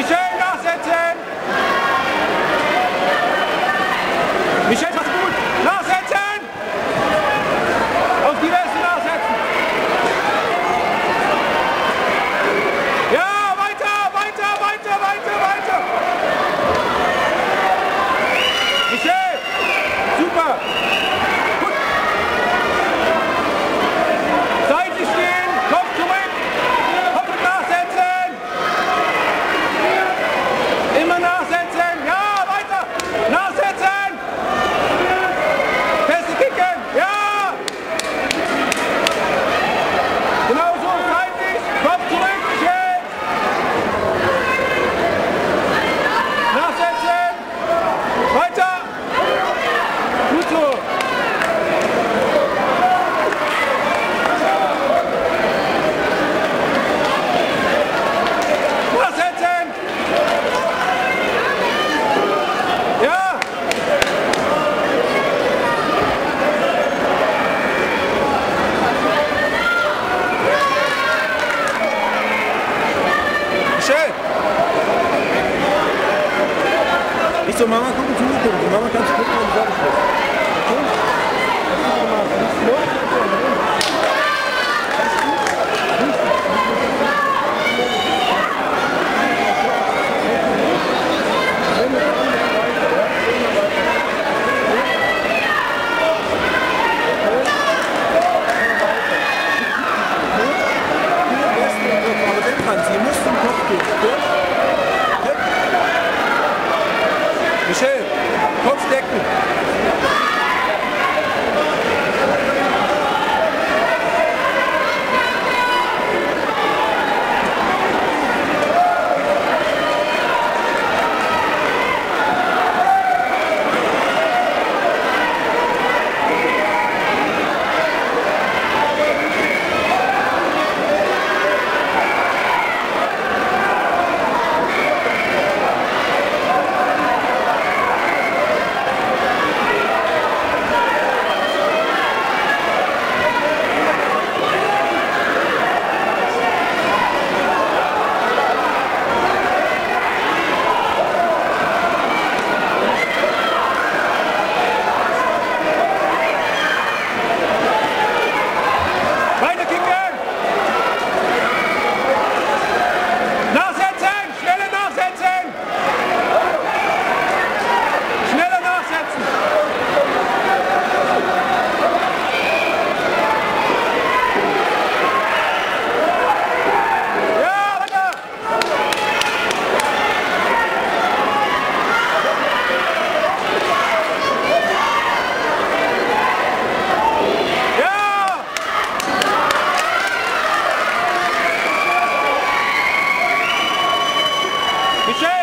Michel, nachsetzen! Michel, fast gut! Nachsetzen! Auf die Weste nachsetzen! Ja, weiter, weiter, weiter, weiter, weiter! Michel! Super! Gut! Seitlich stehen! Kopf zurück! Kopf nachsetzen! Immer nachsetzen! Ja, weiter! Nachsetzen! Feste kicken! Ja! Genau so, seitlich! Kopf zurück! Michel! Nachsetzen! Weiter! Gut so! Nachsetzen! Ja! Michel! Nicht so, Mama, gucken, zugucken. Mama kannst du gucken, wenn du fertig bist. Michel, Kopf decken. Weiter kicken! Nachsetzen! Schneller nachsetzen! Schneller nachsetzen! Ja, weiter! Ja! Michel!